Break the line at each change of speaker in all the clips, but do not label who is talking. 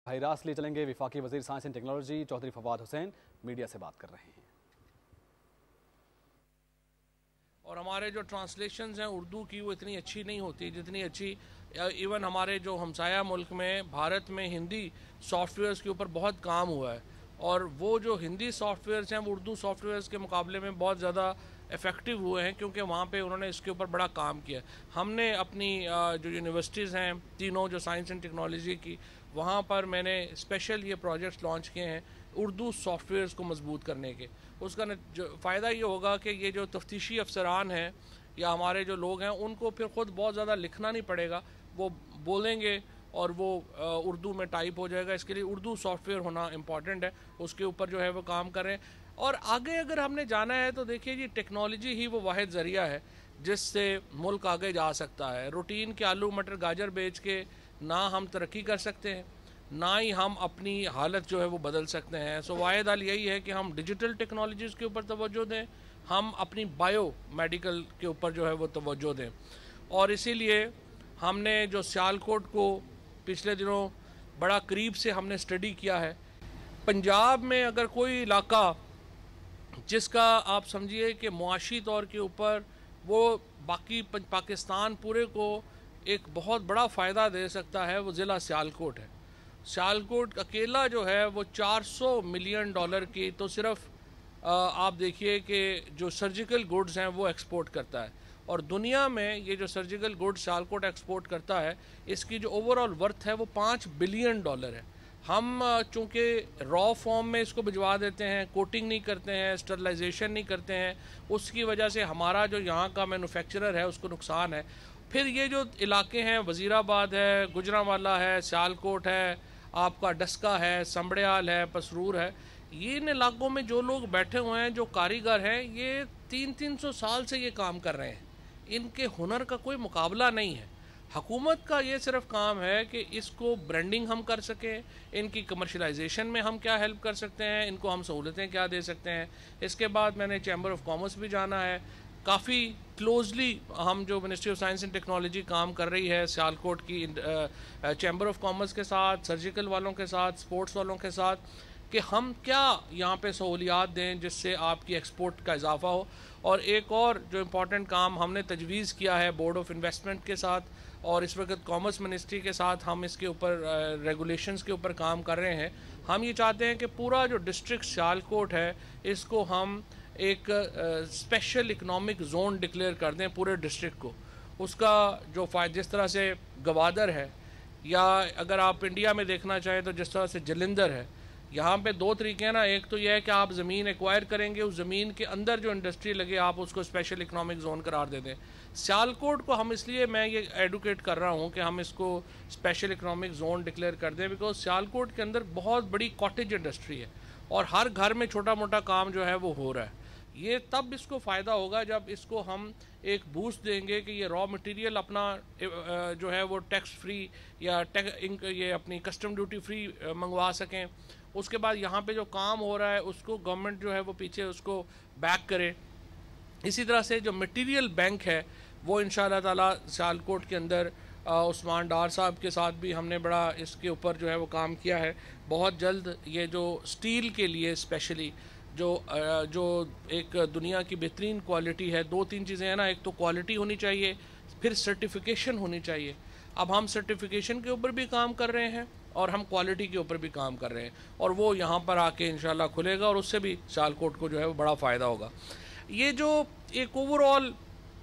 بھائی راست لیے چلیں گے وفاقی وزیر science and technology Chaudhry Fawad Hussain media سے بات کر رہے ہیں۔
اور ہمارے جو ٹرانسلیشنز ہیں اردو کی وہ اتنی اچھی نہیں ہوتی جتنی اچھی ایون ہمارے جو ہمسایہ ملک میں بھارت میں ہندی سافٹ ویئرز کے اوپر بہت کام ہوا ہے، اور وہ جو ہندی سافٹ ویئرز ہیں وہ اردو سافٹ ویئرز کے مقابلے میں بہت زیادہ افیکٹو ہوئے ہیں، کیونکہ وہاں پہ انہوں نے اس کے اوپر بڑا کام کیا۔ ہم نے اپنی جو یونیورسٹیز ہیں تینوں جو سائنس اینڈ ٹیکنالوجی کی، وہاں پر میں نے اسپیشل یہ پروجیکٹس لانچ کیے ہیں اردو سافٹ ویئرز کو مضبوط کرنے کے۔ اس کا فائدہ یہ ہوگا کہ یہ جو تفتیشی افسران ہیں یا ہمارے جو لوگ ہیں ان کو پھر خود بہت زیادہ لکھنا نہیں پڑے گا، وہ بولیں گے اور وہ اردو میں ٹائپ ہو جائے گا۔ اس کے لیے اردو سافٹ ویئر ہونا امپورٹنٹ ہے، اس کے اوپر جو ہے وہ کام کریں۔ اور آگے اگر ہم نے جانا ہے تو دیکھیے جی ٹیکنالوجی ہی وہ واحد ذریعہ ہے جس سے ملک آگے جا سکتا ہے۔ روٹین کے آلو مٹر گاجر بیچ کے نہ ہم ترقی کر سکتے ہیں، نہ ہی ہم اپنی حالت جو ہے وہ بدل سکتے ہیں۔ سو واحد حال یہی ہے کہ ہم ڈیجیٹل ٹیکنالوجیز کے اوپر توجہ دیں، ہم اپنی بایو میڈیکل کے اوپر جو ہے وہ توجہ دیں۔ اور اسی لیے ہم نے جو سیالکوٹ کو پچھلے دنوں بڑا قریب سے ہم نے اسٹڈی کیا ہے۔ پنجاب میں اگر کوئی علاقہ جس کا آپ سمجھیے کہ معاشی طور کے اوپر وہ باقی پاکستان پورے کو ایک بہت بڑا فائدہ دے سکتا ہے، وہ ضلع سیالکوٹ ہے۔ سیالکوٹ اکیلا جو ہے وہ $400 ملین کی تو صرف آپ دیکھیے کہ جو سرجیکل گوڈز ہیں وہ ایکسپورٹ کرتا ہے، اور دنیا میں یہ جو سرجیکل گوڈ سیالکوٹ ایکسپورٹ کرتا ہے اس کی جو اوور آل ورتھ ہے وہ $5 بلین ہے۔ ہم چونکہ را فارم میں اس کو بھجوا دیتے ہیں، کوٹنگ نہیں کرتے ہیں، اسٹرلائزیشن نہیں کرتے ہیں، اس کی وجہ سے ہمارا جو یہاں کا مینوفیکچرر ہے اس کو نقصان ہے۔ پھر یہ جو علاقے ہیں وزیر آباد ہے، گجرانوالہ ہے، سیالکوٹ ہے، آپ کا ڈسکا ہے، سمبڑیال ہے، پسرور ہے، یہ ان علاقوں میں جو لوگ بیٹھے ہوئے ہیں جو کاریگر ہیں یہ 300 سال سے یہ کام کر رہے ہیں، ان کے ہنر کا کوئی مقابلہ نہیں ہے۔ حکومت کا یہ صرف کام ہے کہ اس کو برانڈنگ ہم کر سکیں، ان کی کمرشلائزیشن میں ہم کیا ہیلپ کر سکتے ہیں، ان کو ہم سہولتیں کیا دے سکتے ہیں۔ اس کے بعد میں نے چیمبر آف کامرس بھی جانا ہے، کافی کلوزلی ہم جو ministry of science and technology کام کر رہی ہے سیالکوٹ کی چیمبر آف کامرس کے ساتھ، سرجیکل والوں کے ساتھ، سپورٹس والوں کے ساتھ، کہ ہم کیا یہاں پہ سہولیات دیں جس سے آپ کی ایکسپورٹ کا اضافہ ہو۔ اور ایک اور جو امپورٹنٹ کام ہم نے تجویز کیا ہے بورڈ آف انویسٹمنٹ کے ساتھ اور اس وقت کامرس منسٹری کے ساتھ ہم اس کے اوپر ریگولیشنز کے اوپر کام کر رہے ہیں۔ ہم یہ چاہتے ہیں کہ پورا جو ڈسٹرکٹ سیالکوٹ ہے اس کو ہم ایک اسپیشل اکنامک زون ڈکلیئر کر دیں پورے ڈسٹرکٹ کو۔ اس کا جو جس طرح سے گوادر ہے، یا اگر آپ انڈیا میں دیکھنا چاہیں تو جس طرح سے جلندر ہے، یہاں پہ دو طریقے ہیں نا، ایک تو یہ ہے کہ آپ زمین ایکوائر کریں گے، اس زمین کے اندر جو انڈسٹری لگے آپ اس کو اسپیشل اکنامک زون قرار دے دیں۔ سیالکوٹ کو ہم اس لیے میں یہ ایڈوکیٹ کر رہا ہوں کہ ہم اس کو اسپیشل اکنامک زون ڈکلیئر کر دیں، بیکاز سیالکوٹ کے اندر بہت بڑی کاٹیج انڈسٹری ہے اور ہر گھر میں چھوٹا موٹا کام جو ہے وہ ہو رہا ہے۔ یہ تب اس کو فائدہ ہوگا جب اس کو ہم ایک بوسٹ دیں گے کہ یہ را مٹیریل اپنا جو ہے وہ ٹیکس فری یا یہ اپنی کسٹم ڈیوٹی فری منگوا سکیں۔ اس کے بعد یہاں پہ جو کام ہو رہا ہے اس کو گورنمنٹ جو ہے وہ پیچھے اس کو بیک کرے۔ اسی طرح سے جو مٹیریل بینک ہے وہ انشاءاللہ تعالی سیالکوٹ کے اندر عثمان ڈار صاحب کے ساتھ بھی ہم نے بڑا اس کے اوپر جو ہے وہ کام کیا ہے۔ بہت جلد یہ جو سٹیل کے لیے اسپیشلی جو ایک دنیا کی بہترین کوالٹی ہے، دو تین چیزیں ہیں نا، ایک تو کوالٹی ہونی چاہیے، پھر سرٹیفیکیشن ہونی چاہیے۔ اب ہم سرٹیفیکیشن کے اوپر بھی کام کر رہے ہیں اور ہم کوالٹی کے اوپر بھی کام کر رہے ہیں، اور وہ یہاں پر آ کے انشاءاللہ کھلے گا اور اس سے بھی سیالکوٹ کو جو ہے وہ بڑا فائدہ ہوگا۔ یہ جو ایک اوور آل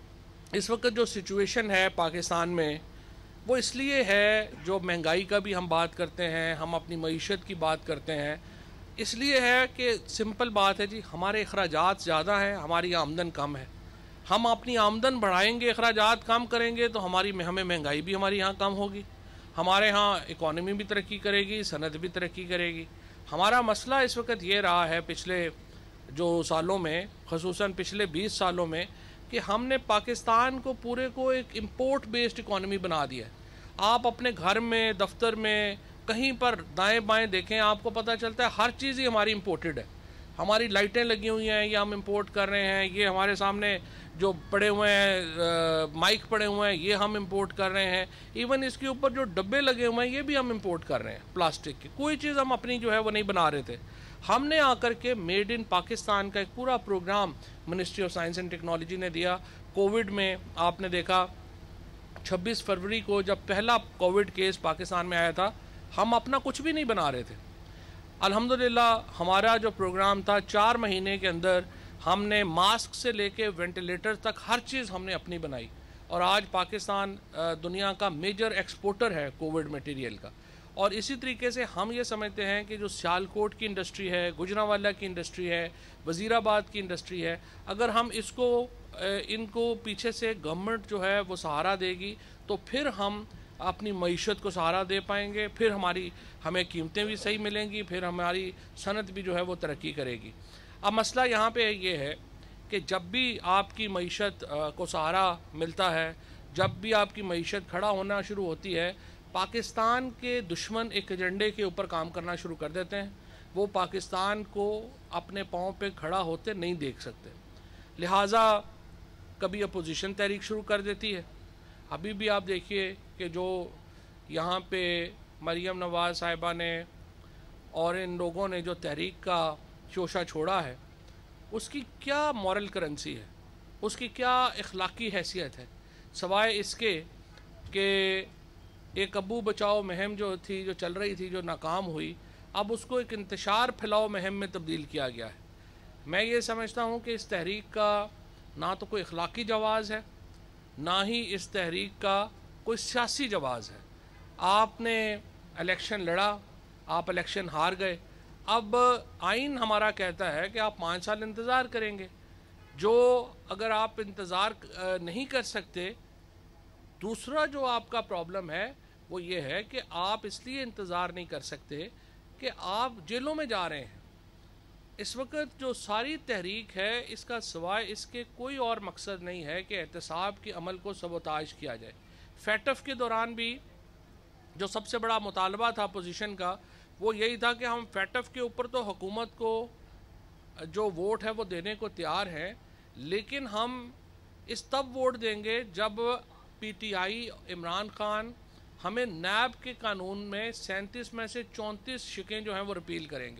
اس وقت جو سچویشن ہے پاکستان میں وہ اس لیے ہے، جو مہنگائی کا بھی ہم بات کرتے ہیں، ہم اپنی معیشت کی بات کرتے ہیں، اس لیے ہے کہ سمپل بات ہے جی، ہمارے اخراجات زیادہ ہیں، ہماری آمدن کم ہے۔ ہم اپنی آمدن بڑھائیں گے، اخراجات کم کریں گے تو ہمیں مہنگائی بھی ہماری یہاں کم ہوگی، ہمارے ہاں اکانومی بھی ترقی کرے گی، صنعت بھی ترقی کرے گی۔ ہمارا مسئلہ اس وقت یہ رہا ہے پچھلے جو سالوں میں، خصوصاً پچھلے 20 سالوں میں، کہ ہم نے پاکستان کو پورے کو ایک امپورٹ بیسڈ اکانومی بنا دیا ہے۔ آپ اپنے گھر میں، دفتر میں، کہیں پر دائیں بائیں دیکھیں آپ کو پتہ چلتا ہے ہر چیز ہی ہماری امپورٹڈ ہے۔ हमारी लाइटें लगी हुई हैं ये हम इंपोर्ट कर रहे हैं, ये हमारे सामने जो पड़े हुए हैं माइक पड़े हुए हैं ये हम इंपोर्ट कर रहे हैं, इवन इसके ऊपर जो डब्बे लगे हुए हैं ये भी हम इंपोर्ट कर रहे हैं प्लास्टिक की। कोई चीज़ हम अपनी जो है वो नहीं बना रहे थे। हमने आकर के मेड इन पाकिस्तान का एक पूरा program ministry of science and technology ने दिया। कोविड में आपने देखा 26 फरवरी को जब पहला कोविड केस पाकिस्तान में आया था, हम अपना कुछ भी नहीं बना रहे थे। अल्हम्दुलिल्लाह हमारा जो प्रोग्राम था 4 महीने के अंदर हमने मास्क से लेके वेंटिलेटर तक हर चीज़ हमने अपनी बनाई, और आज पाकिस्तान दुनिया का मेजर एक्सपोर्टर है कोविड मटेरियल का। और इसी तरीके से हम ये समझते हैं कि जो सियालकोट की इंडस्ट्री है, गुजरांवाला की इंडस्ट्री है, वज़ीराबाद की इंडस्ट्री है, अगर हम इनको पीछे से गवर्नमेंट जो है वो सहारा देगी तो फिर हम अपनी मईशत को सहारा दे पाएंगे, फिर हमें कीमतें भी सही मिलेंगी, फिर हमारी सनत भी जो है वो तरक्की करेगी। अब मसला यहाँ पे ये है कि जब भी आपकी मईशत को सहारा मिलता है, जब भी आपकी मईशत खड़ा होना शुरू होती है, पाकिस्तान के दुश्मन एक एजेंडे के ऊपर काम करना शुरू कर देते हैं। वो पाकिस्तान को अपने पाँव पे खड़ा होते नहीं देख सकते, लिहाजा कभी अपोजिशन तहरीक शुरू कर देती है। अभी भी आप देखिए कि जो यहाँ पे मरियम नवाज़ साहिबा ने और इन लोगों ने जो तहरीक का शोशा छोड़ा है, उसकी क्या मॉरल करेंसी है, उसकी क्या इखलाकी हैसियत है, सवाए इसके कि एक अबू बचाओ मुहिम जो थी, जो चल रही थी, जो नाकाम हुई, अब उसको एक इंतशार फैलाओ मुहिम में तब्दील किया गया है। मैं ये समझता हूँ कि इस तहरीक का ना तो कोई इखलाकी जवाज़ है, ना ही इस तहरीक का कोई सियासी जवाज़ है। आपने इलेक्शन लड़ा, आप इलेक्शन हार गए, अब आइन हमारा कहता है कि आप 5 साल इंतज़ार करेंगे। जो अगर आप इंतज़ार नहीं कर सकते, दूसरा जो आपका प्रॉब्लम है वो ये है कि आप इसलिए इंतज़ार नहीं कर सकते कि आप जेलों में जा रहे हैं। इस वक्त जो सारी तहरीक है, इसका सिवाय इसके कोई और मकसद नहीं है कि एहतसाब के अमल को सबोताज किया जाए। फैटफ के दौरान भी जो सबसे बड़ा मुतालबा था अपोजिशन का वो यही था कि हम फैटफ के ऊपर तो हुकूमत को जो वोट है वो देने को तैयार हैं, लेकिन हम इस तब वोट देंगे जब पीटीआई इमरान खान हमें नैब के कानून में 37 में से 34 शिकें जो हैं वो रिपील करेंगे।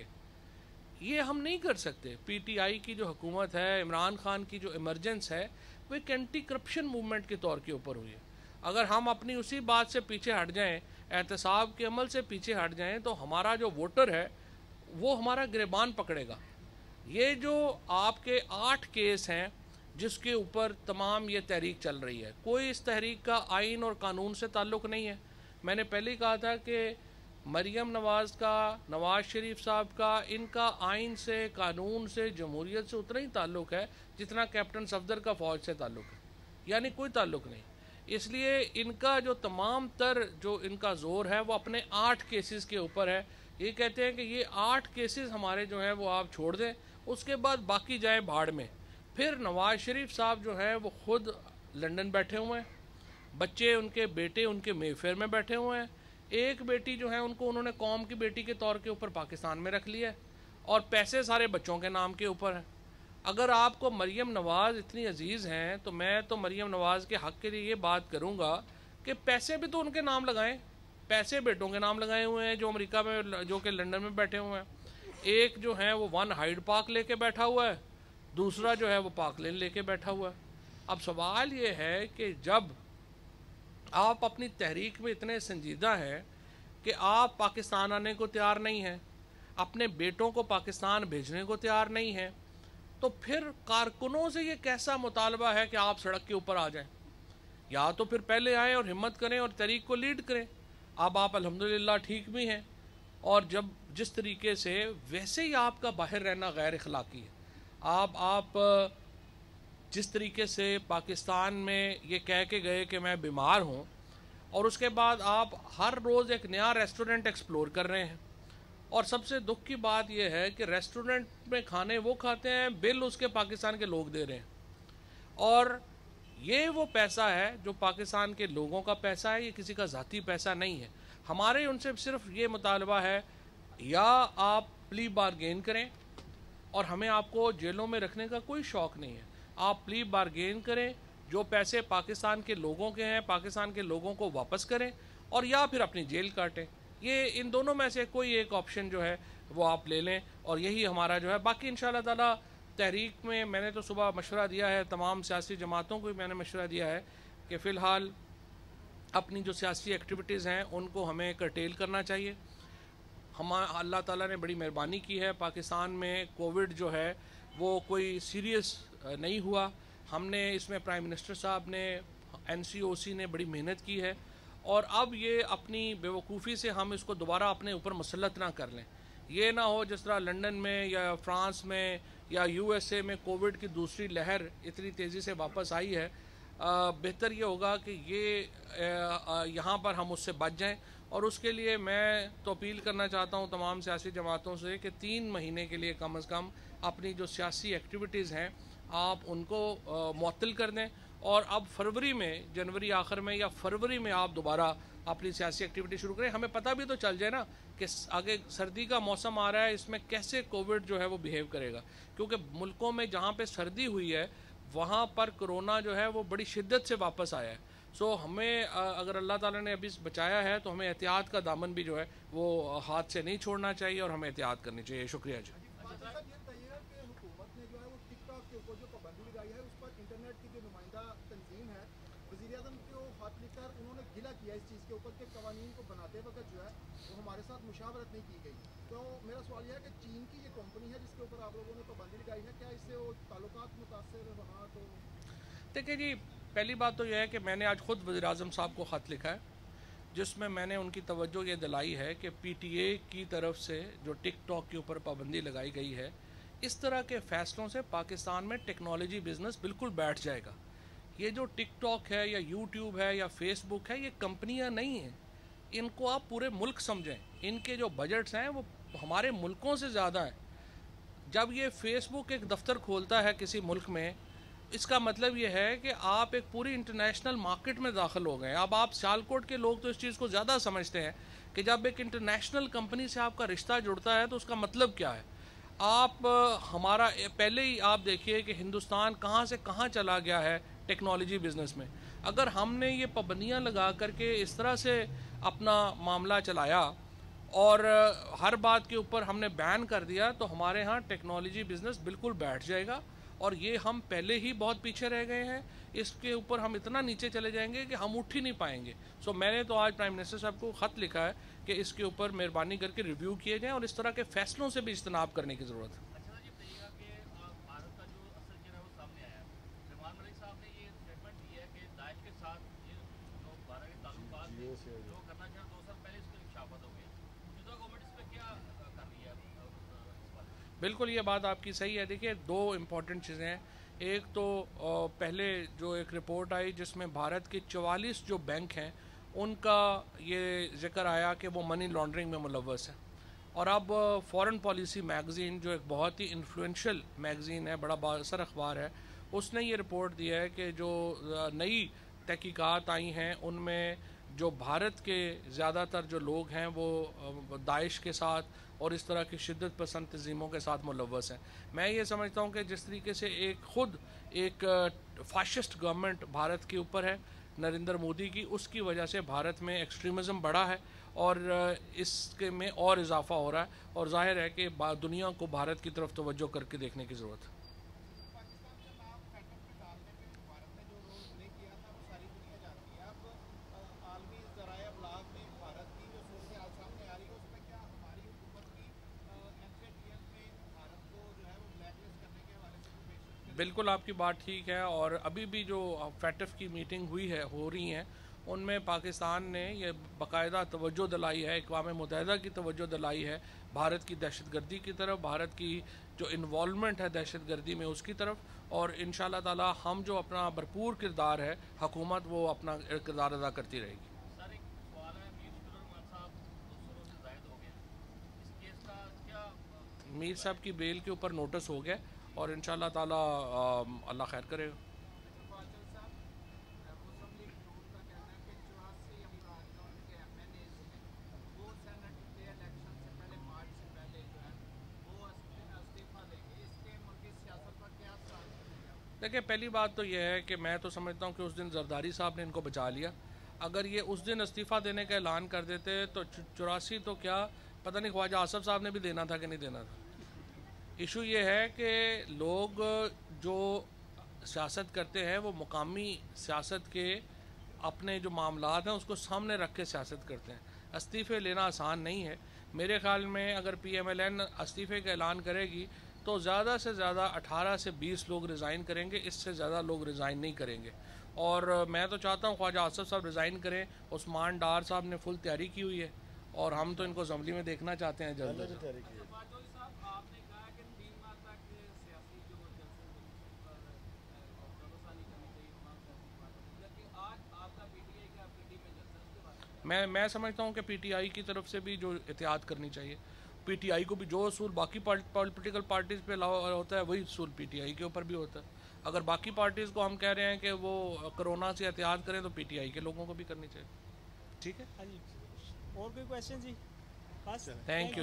ये हम नहीं कर सकते। पीटीआई की जो हुकूमत है, इमरान खान की जो इमरजेंस है, वो एक एंटी करप्शन मूवमेंट के तौर के ऊपर हुई है। अगर हम अपनी उसी बात से पीछे हट जाएं, एहतसाब के अमल से पीछे हट जाएं, तो हमारा जो वोटर है वो हमारा गिरबान पकड़ेगा। ये जो आपके 8 केस हैं जिसके ऊपर तमाम ये तहरीक चल रही है, कोई इस तहरीक का आइन और कानून से ताल्लुक़ नहीं है। मैंने पहले ही कहा था कि मरियम नवाज़ का, नवाज़ शरीफ साहब का, इनका आइन से, कानून से, जमहूरियत से उतना ही ताल्लुक़ है जितना कैप्टन सफदर का फ़ौज से ताल्लुक़ है, यानी कोई ताल्लुक़ नहीं। इसलिए इनका जो तमाम तर जो इनका ज़ोर है वो अपने 8 केसेस के ऊपर है। ये कहते हैं कि ये 8 केसेस हमारे जो हैं वो आप छोड़ दें, उसके बाद बाकी जाए भाड़ में। फिर नवाज़ शरीफ साहब जो हैं वो ख़ुद लंदन बैठे हुए हैं, बच्चे उनके बेटे उनके मेफेयर में बैठे हुए हैं, एक बेटी जो है उनको उन्होंने कौम की बेटी के तौर के ऊपर पाकिस्तान में रख लिया है, और पैसे सारे बच्चों के नाम के ऊपर हैं। अगर आपको मरियम नवाज़ इतनी अजीज़ हैं तो मैं तो मरियम नवाज़ के हक़ के लिए ये बात करूँगा कि पैसे भी तो उनके नाम लगाएं। पैसे बेटों के नाम लगाए हुए हैं जो अमेरिका में, जो कि लंदन में बैठे हुए हैं। एक जो है वो 1 हाइड पार्क लेके बैठा हुआ है, दूसरा जो है वो पार्क लेन लेके बैठा हुआ है। अब सवाल ये है कि जब आप अपनी तहरीक में इतने संजीदा हैं कि आप पाकिस्तान आने को तैयार नहीं हैं, अपने बेटों को पाकिस्तान भेजने को तैयार नहीं हैं, तो फिर कारकुनों से ये कैसा मुतालबा है कि आप सड़क के ऊपर आ जाएं? या तो फिर पहले आएँ और हिम्मत करें और तहरीक को लीड करें। अब आप अल्हम्दुलिल्लाह ठीक भी हैं, और जब जिस तरीके से, वैसे ही आपका बाहर रहना गैर अखलाकी है। आप जिस तरीके से पाकिस्तान में ये कह के गए कि मैं बीमार हूँ, और उसके बाद आप हर रोज़ एक नया रेस्टोरेंट एक्सप्लोर कर रहे हैं, और सबसे दुख की बात यह है कि रेस्टोरेंट में खाने वो खाते हैं, बिल उसके पाकिस्तान के लोग दे रहे हैं, और ये वो पैसा है जो पाकिस्तान के लोगों का पैसा है, ये किसी का ज़ाती पैसा नहीं है। हमारे उनसे सिर्फ ये मुतालबा है, या आप प्ली बारगेन करें اور ہمیں آپ کو جیلوں میں رکھنے کا کوئی شوق نہیں ہے. آپ پلی بارگین کریں, جو پیسے پاکستان کے لوگوں کے ہیں پاکستان کے لوگوں کو واپس کریں, اور یا پھر اپنی جیل کاٹیں. یہ ان دونوں میں سے کوئی ایک آپشن جو ہے وہ آپ لے لیں, اور یہی ہمارا جو ہے. باقی انشاءاللہ تعالی تحریک میں نے تو صبح مشورہ دیا ہے, تمام سیاسی جماعتوں کو بھی میں نے مشورہ دیا ہے کہ فی الحال اپنی جو سیاسی ایکٹیویٹیز ہیں ان کو ہمیں کرٹیل کرنا چاہیے. اللہ تعالیٰ نے بڑی مہربانی کی ہے, پاکستان میں کووڈ جو ہے وہ کوئی سیریس نہیں ہوا. ہم نے اس میں پرائم منسٹر صاحب نے, NCOC نے بڑی محنت کی ہے, اور اب یہ اپنی بیوقوفی سے ہم اس کو دوبارہ اپنے اوپر مسلط نہ کر لیں. یہ نہ ہو جس طرح لنڈن میں یا فرانس میں یا USA میں کووڈ کی دوسری لہر اتنی تیزی سے واپس آئی ہے. بہتر یہ ہوگا کہ یہاں پر ہم اس سے بچ جائیں, اور اس کے لیے میں تو اپیل کرنا چاہتا ہوں تمام سیاسی جماعتوں سے کہ 3 مہینے کے لیے کم از کم اپنی جو سیاسی ایکٹیویٹیز ہیں آپ ان کو معطل کر دیں, اور اب فروری میں, جنوری آخر میں یا فروری میں آپ دوبارہ اپنی سیاسی ایکٹیویٹی شروع کریں. ہمیں پتہ بھی تو چل جائے نا کہ آگے سردی کا موسم آ رہا ہے, اس میں کیسے کووڈ جو ہے وہ بیہیو کرے گا, کیونکہ ملکوں میں جہاں پہ سردی ہوئی ہے وہاں پر کرونا جو ہے وہ بڑی شدت سے واپس آیا ہے. سو ہمیں اگر اللہ تعالیٰ نے ابھی بچایا ہے تو ہمیں احتیاط کا دامن بھی جو ہے وہ ہاتھ سے نہیں چھوڑنا چاہیے, اور ہمیں احتیاط کرنی چاہیے. شکریہ جی.
حکومت نے جو ہے وہ ٹک ٹاک کے اوپر جو پابندی لگائی ہے اس پر انٹرنیٹ کی جو نمائندہ تنظیم ہے وزیر اعظم کو خط لکھ کر انہوں نے گلہ کیا اس چیز کے اوپر کہ قوانین کو بناتے وقت جو ہے وہ ہمارے ساتھ مشاورت نہیں کی گئی. تو میرا سوال یہ ہے کہ چین کی یہ کمپنی ہے جس کے اوپر آپ لوگوں نے پابندی لگائی ہے, کیا اس سے وہ تعلقات متاثر ہونا؟ تو
دیکھیں جی, پہلی بات تو یہ ہے کہ میں نے آج خود وزیر اعظم صاحب کو خط لکھا ہے جس میں نے ان کی توجہ یہ دلائی ہے کہ PTA کی طرف سے جو ٹک ٹاک کے اوپر پابندی لگائی گئی ہے, اس طرح کے فیصلوں سے پاکستان میں ٹیکنالوجی بزنس بالکل بیٹھ جائے گا. یہ جو ٹک ٹاک ہے یا YouTube ہے یا فیس بک ہے, یہ کمپنیاں نہیں ہیں, ان کو آپ پورے ملک سمجھیں. ان کے جو بجٹس ہیں وہ ہمارے ملکوں سے زیادہ ہیں. جب یہ فیس بک ایک دفتر کھولتا ہے کسی ملک میں, اس کا مطلب یہ ہے کہ آپ ایک پوری انٹرنیشنل مارکیٹ میں داخل ہو گئے ہیں. اب آپ سیالکوٹ کے لوگ تو اس چیز کو زیادہ سمجھتے ہیں کہ جب ایک انٹرنیشنل کمپنی سے آپ کا رشتہ جڑتا ہے تو اس کا مطلب کیا ہے. آپ ہمارا پہلے ہی آپ دیکھیے کہ ہندوستان کہاں سے کہاں چلا گیا ہے ٹیکنالوجی بزنس میں. اگر ہم نے یہ پابندیاں لگا کر کے اس طرح سے اپنا معاملہ چلایا اور ہر بات کے اوپر ہم نے بین کر دیا تو ہمارے ہاں ٹیکنالوجی بزنس بالکل بیٹھ جائے گا, اور یہ ہم پہلے ہی بہت پیچھے رہ گئے ہیں. اس کے اوپر ہم اتنا نیچے چلے جائیں گے کہ ہم اٹھ ہی نہیں پائیں گے. سو میں نے تو آج پرائم منسٹر صاحب کو خط لکھا ہے کہ اس کے اوپر مہربانی کر کے ریویو کیے جائیں, اور اس طرح کے فیصلوں سے بھی اجتناب کرنے کی ضرورت ہے. بالکل یہ بات آپ کی صحیح ہے. دیکھیے 2 امپورٹنٹ چیزیں ہیں. ایک تو پہلے جو ایک رپورٹ آئی جس میں بھارت کے 44 جو بینک ہیں ان کا یہ ذکر آیا کہ وہ منی لانڈرنگ میں ملوث ہیں. اور اب فارن پالیسی میگزین جو ایک بہت ہی انفلوئنشل میگزین ہے, بڑا بااثر اخبار ہے, اس نے یہ رپورٹ دیا ہے کہ جو نئی تحقیقات آئی ہیں ان میں جو بھارت کے زیادہ تر جو لوگ ہیں وہ داعش کے ساتھ اور اس طرح کی شدت پسند تنظیموں کے ساتھ ملوث ہیں. میں یہ سمجھتا ہوں کہ جس طریقے سے ایک فاشسٹ گورنمنٹ بھارت کے اوپر ہے نریندر مودی کی, اس کی وجہ سے بھارت میں ایکسٹریمزم بڑھا ہے اور اس کے میں اور اضافہ ہو رہا ہے, اور ظاہر ہے کہ دنیا کو بھارت کی طرف توجہ کر کے دیکھنے کی ضرورت ہے.
پاکستان کا نام سیٹ اپ میں ڈالنے میں بھارت نے جو رول پلے کیا تھا وہ ساری دنیا جانتی ہے. اب عالمی ذرائع ابلاغ میں بھارت کی جو صورتحال سامنے آ رہی ہے اس میں کیا ہماری حکومت کی NCTN میں بھارت کو جو ہے وہ بلیک لسٹ کرنے کے حوالے سے کوئی پیش؟
بالکل آپ کی بات ٹھیک ہے, اور ابھی بھی جو فیٹف کی میٹنگ ہو رہی ہیں ان میں پاکستان نے یہ باقاعدہ توجہ دلائی ہے, اقوام متحدہ کی توجہ دلائی ہے بھارت کی دہشت گردی کی طرف, بھارت کی جو انوالومنٹ ہے دہشت گردی میں اس کی طرف, اور انشاءاللہ تعالی ہم جو اپنا بھرپور کردار ہے حکومت وہ اپنا کردار ادا کرتی رہے گی.
سر ایک سوال ہے, میر صاحب 2 سالوں سے زائد ہو گئے, اس کیس کا کیا؟
میر صاحب کی بیل کے اوپر نوٹس ہو گیا اور انشاءاللہ تعالی اللہ خیر کرے گا.
فاضل صاحب, مسلم لیگ نون کا کہنا ہے کہ 84 افراد جو ان کے MNAs ہیں وہ سینٹ کے الیکشن سے پہلے مارچ سے پہلے جو ہے وہ استعفیٰ دیں گے. اس
دیکھیں پہلی بات تو یہ ہے کہ میں تو سمجھتا ہوں کہ اس دن زرداری صاحب نے ان کو بچا لیا. اگر یہ اس دن استعفیٰ دینے کا اعلان کر دیتے تو 84 تو کیا پتہ نہیں خواجہ آصف صاحب نے بھی دینا تھا کہ نہیں دینا تھا. ایشو یہ ہے کہ لوگ جو سیاست کرتے ہیں وہ مقامی سیاست کے اپنے جو معاملات ہیں اس کو سامنے رکھ کے سیاست کرتے ہیں. استعفے لینا آسان نہیں ہے. میرے خیال میں اگر پی ایم ایل این استعفے کا اعلان کرے گی تو زیادہ سے زیادہ 18 سے 20 لوگ ریزائن کریں گے, اس سے زیادہ لوگ ریزائن نہیں کریں گے. اور میں تو چاہتا ہوں خواجہ آصف صاحب ریزائن کریں. عثمان ڈار صاحب نے فل تیاری کی ہوئی ہے اور ہم تو ان کو اسمبلی میں دیکھنا چاہتے ہیں جلد از جلد.
باجوئی صاحب آپ نے کہا کہ 3 ماہ تک سیاسی جو جلسے پر بھروسہ نہیں کرنا چاہیے تمام سیاسی پارٹیوں, جبکہ آج آپ کا پی ٹی آئی کا پی ٹی میں جلسہ اس کے بارے
میں سمجھتا ہوں کہ پی ٹی آئی کی طرف سے بھی جو احتیاط کرنی چاہیے. پی ٹی آئی کو بھی جو اصول باقی پولیٹیکل پارٹیز پہ ہوتا ہے وہی اصول پی ٹی آئی کے اوپر بھی ہوتا ہے. اگر باقی پارٹیز کو ہم کہہ رہے ہیں کہ وہ کرونا سے احتیاط کریں تو پی ٹی آئی کے لوگوں کو بھی کرنی چاہیے. ٹھیک ہے,
ہاں جی, اور کوئی کوشچن جی؟ بس
تھینک یو.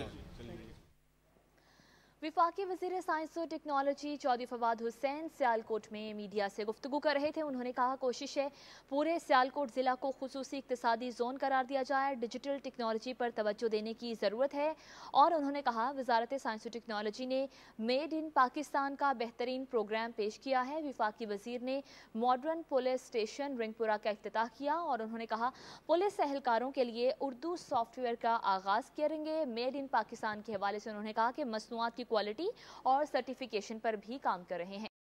وفاقی وزیر سائنس و ٹیکنالوجی چودھری فواد حسین سیالکوٹ میں میڈیا سے گفتگو کر رہے تھے. انہوں نے کہا کوشش ہے پورے سیالکوٹ ضلع کو خصوصی اقتصادی زون قرار دیا جائے. ڈیجیٹل ٹیکنالوجی پر توجہ دینے کی ضرورت ہے. اور انہوں نے کہا وزارت سائنس و ٹیکنالوجی نے میڈ ان پاکستان کا بہترین پروگرام پیش کیا ہے. وفاقی وزیر نے ماڈرن پولیس اسٹیشن رنگ پورہ کا افتتاح کیا اور انہوں نے کہا پولیس اہلکاروں کے لیے اردو سافٹ ویئر کا آغاز کریں گے. میڈ ان پاکستان کے حوالے سے انہوں نے کہا کہ مصنوعات کی کوالٹی اور سرٹیفیکیشن پر بھی کام کر رہے ہیں.